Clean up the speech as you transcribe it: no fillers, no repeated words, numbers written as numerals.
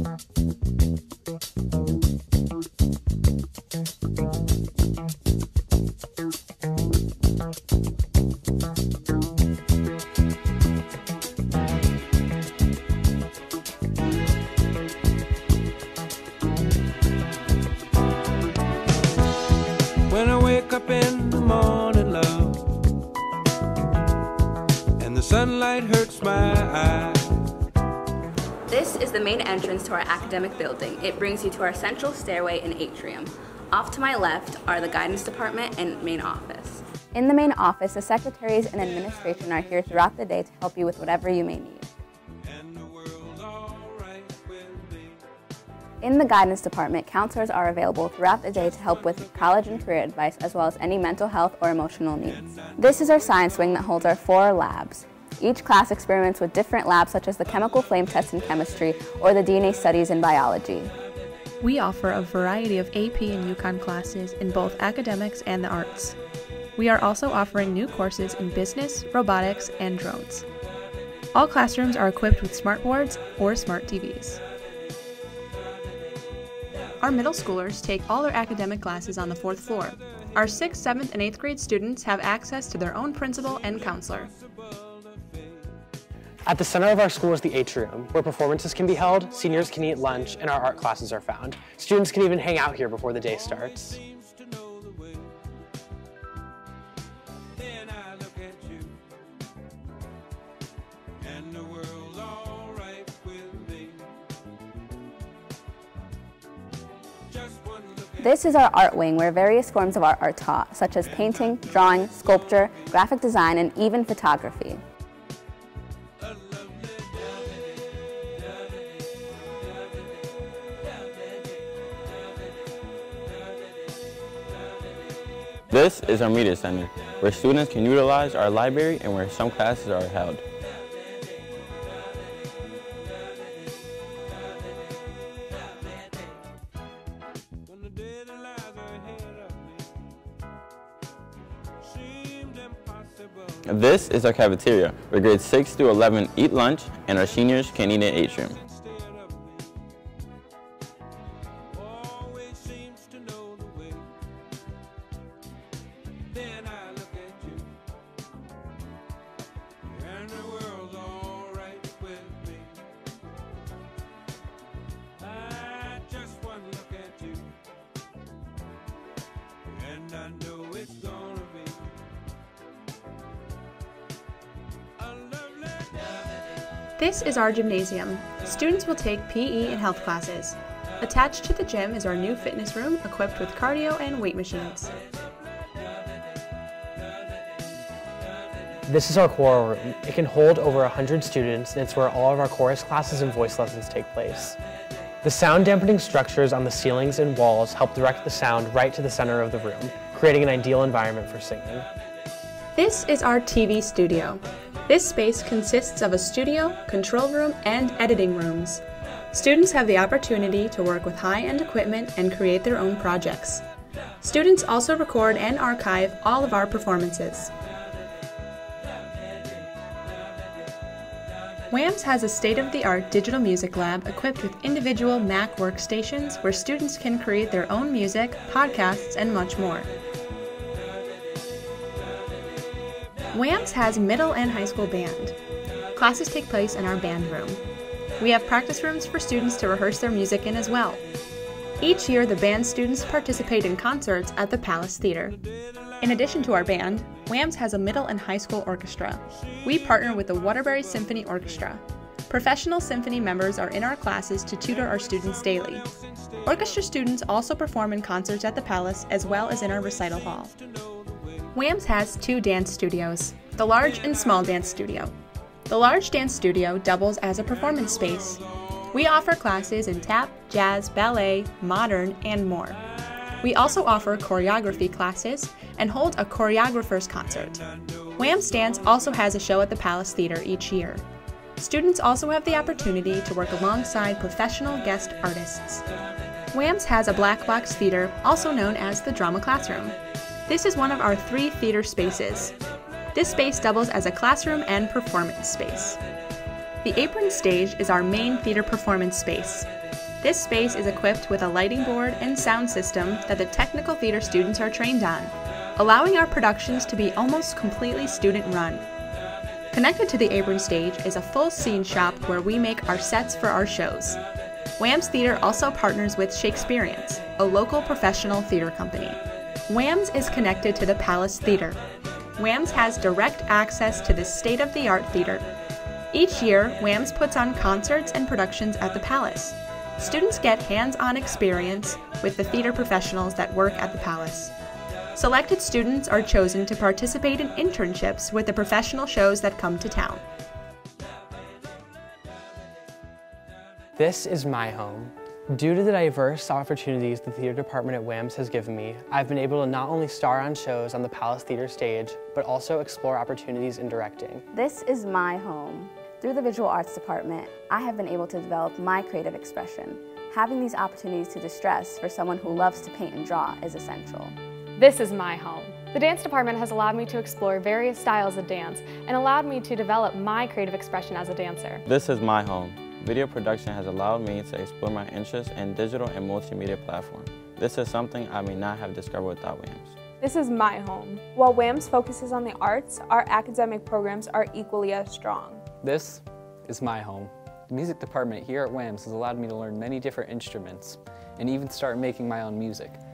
When I wake up in the morning, love, and the sunlight hurts my eyes. This is the main entrance to our academic building. It brings you to our central stairway and atrium. Off to my left are the guidance department and main office. In the main office, the secretaries and administration are here throughout the day to help you with whatever you may need. In the guidance department, counselors are available throughout the day to help with college and career advice, as well as any mental health or emotional needs. This is our science wing that holds our 4 labs. Each class experiments with different labs, such as the chemical flame test in chemistry or the DNA studies in biology. We offer a variety of AP and UConn classes in both academics and the arts. We are also offering new courses in business, robotics, and drones. All classrooms are equipped with smart boards or smart TVs. Our middle schoolers take all their academic classes on the 4th floor. Our 6th, 7th, and 8th grade students have access to their own principal and counselor. At the center of our school is the atrium, where performances can be held, seniors can eat lunch, and our art classes are found. Students can even hang out here before the day starts. This is our art wing, where various forms of art are taught, such as painting, drawing, sculpture, graphic design, and even photography. This is our media center, where students can utilize our library and where some classes are held. This is our cafeteria, where grades 6 through 11 eat lunch and our seniors can eat in atrium. This is our gymnasium. Students will take PE and health classes. Attached to the gym is our new fitness room equipped with cardio and weight machines. This is our choral room. It can hold over 100 students, and it's where all of our chorus classes and voice lessons take place. The sound dampening structures on the ceilings and walls help direct the sound right to the center of the room, creating an ideal environment for singing. This is our TV studio. This space consists of a studio, control room, and editing rooms. Students have the opportunity to work with high-end equipment and create their own projects. Students also record and archive all of our performances. WAMS has a state-of-the-art digital music lab equipped with individual Mac workstations where students can create their own music, podcasts, and much more. WAMS has middle and high school band. Classes take place in our band room. We have practice rooms for students to rehearse their music in as well. Each year, the band students participate in concerts at the Palace Theater. In addition to our band, WAMS has a middle and high school orchestra. We partner with the Waterbury Symphony Orchestra. Professional symphony members are in our classes to tutor our students daily. Orchestra students also perform in concerts at the Palace as well as in our recital hall. WAMS has 2 dance studios, the large and small dance studio. The large dance studio doubles as a performance space. We offer classes in tap, jazz, ballet, modern, and more. We also offer choreography classes and hold a choreographer's concert. WAMS Dance also has a show at the Palace Theater each year. Students also have the opportunity to work alongside professional guest artists. WAMS has a black box theater, also known as the drama classroom. This is one of our 3 theater spaces. This space doubles as a classroom and performance space. The apron stage is our main theater performance space. This space is equipped with a lighting board and sound system that the technical theater students are trained on, allowing our productions to be almost completely student-run. Connected to the apron stage is a full scene shop where we make our sets for our shows. WAMS Theater also partners with Shakespeareans, a local professional theater company. WAMS is connected to the Palace Theater. WAMS has direct access to this state-of-the-art theater. Each year, WAMS puts on concerts and productions at the Palace. Students get hands-on experience with the theater professionals that work at the Palace. Selected students are chosen to participate in internships with the professional shows that come to town. This is my home. Due to the diverse opportunities the theater department at WAMS has given me, I've been able to not only star on shows on the Palace Theater stage, but also explore opportunities in directing. This is my home. Through the visual arts department, I have been able to develop my creative expression. Having these opportunities to distress for someone who loves to paint and draw is essential. This is my home. The dance department has allowed me to explore various styles of dance and allowed me to develop my creative expression as a dancer. This is my home. Video production has allowed me to explore my interests in digital and multimedia platforms. This is something I may not have discovered without WAMS. This is my home. While WAMS focuses on the arts, our academic programs are equally as strong. This is my home. The music department here at WAMS has allowed me to learn many different instruments and even start making my own music.